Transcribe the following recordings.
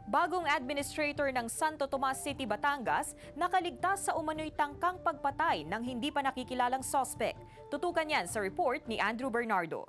Bagong administrator ng Santo Tomas City, Batangas, nakaligtas sa umano'y tangkang pagpatay ng hindi pa nakikilalang sospek. Tutukan yan sa report ni Andrew Bernardo.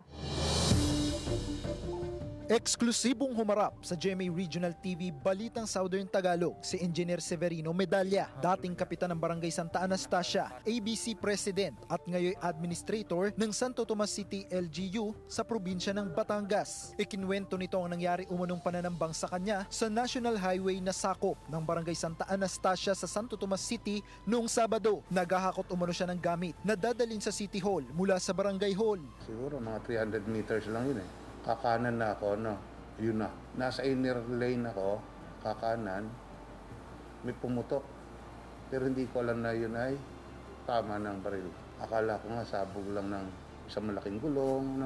Eksklusibong humarap sa GMA Regional TV Balitang Southern Tagalog si Engineer Severino Medalla, dating kapitan ng Barangay Santa Anastasia, ABC President at ngayon Administrator ng Santo Tomas City LGU sa probinsya ng Batangas. Ikinwento nito ang nangyari umunong pananambang sa kanya sa National Highway na sakop ng Barangay Santa Anastasia sa Santo Tomas City noong Sabado. Naghahakot umano siya ng gamit na dadalhin sa City Hall mula sa Barangay Hall. Siguro mga 300 meters lang yun eh. Kakanan na ako, yun na. Nasa inner lane ako, kakanan, may pumutok. Pero hindi ko alam na yun ay tama ng baril. Akala ko nga sabog lang ng isang malaking gulong,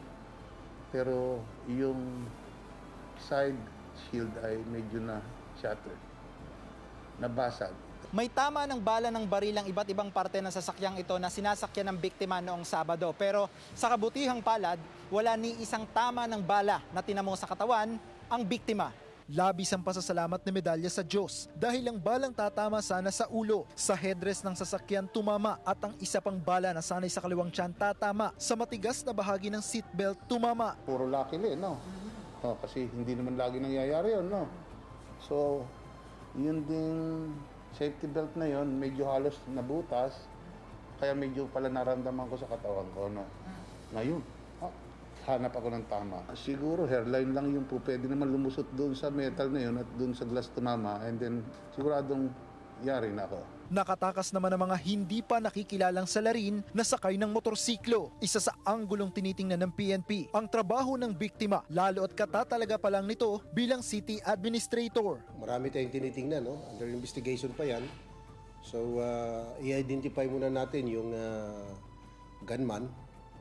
Pero yung side shield ay medyo na shattered, nabasag. May tama ng bala ng baril ang iba't ibang parte ng sasakyang ito na sinasakyan ng biktima noong Sabado. Pero sa kabutihang palad, wala ni isang tama ng bala na tinamo sa katawan ang biktima. Labis ang pasasalamat ni Medalla sa Diyos dahil ang balang tatama sana sa ulo, sa headrest ng sasakyan tumama at ang isa pang bala na sanay sa kaliwang tiyan tatama sa matigas na bahagi ng seatbelt tumama. Puro luckily, kasi hindi naman lagi nangyayari yun, So, yun din safety belt na yon medyo halos nabutas, kaya medyo pala naramdaman ko sa katawan ko, Ngayon, hanap ako ng tama. Siguro hairline lang yung pwede naman lumusot doon sa metal na yun at doon sa glass tumama, and then siguradong yari na ako. Nakatakas naman ang mga hindi pa nakikilalang salarin na sakay ng motorsiklo. Isa sa anggulong tinitingnan ng PNP ang trabaho ng biktima, lalo at katatalaga pa lang nito bilang city administrator. Marami tayong tinitingnan, under investigation pa yan. So, i-identify muna natin yung gunman.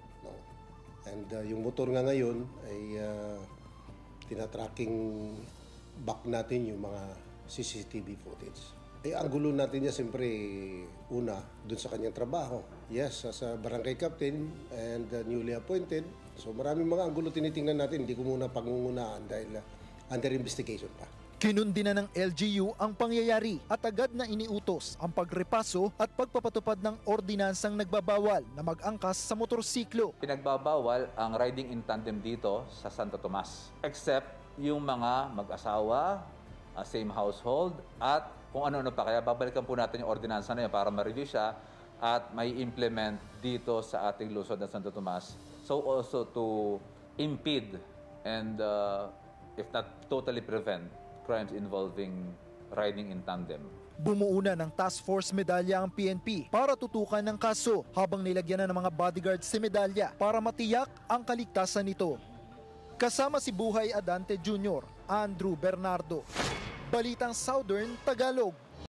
And yung motor nga ngayon ay tinatracking back natin yung mga CCTV footage. Ang gulo natin niya siyempre una dun sa kanyang trabaho. Yes, as a barangay captain and newly appointed. So maraming mga anggulo tinitingnan natin. Hindi ko muna pangungunaan dahil under investigation pa. Kinundi na ng LGU ang pangyayari at agad na iniutos ang pagrepaso at pagpapatupad ng ordinansang nagbabawal na mag-angkas sa motorsiklo. Pinagbabawal ang riding in tandem dito sa Santo Tomas. Except yung mga mag-asawa, same household, at kung ano-ano pa. Kaya babalikan po natin yung ordinansa na yun para ma-review siya at may implement dito sa ating lungsod ng Santo Tomas. So also to impede and if not totally prevent crimes involving riding in tandem. Bumuuna ng task force Medalla ang PNP para tutukan ng kaso habang nilagyan na ng mga bodyguards si Medalla para matiyak ang kaligtasan nito. Kasama si Buhay Adante Jr., Andrew Bernardo. Balitang Southern Tagalog.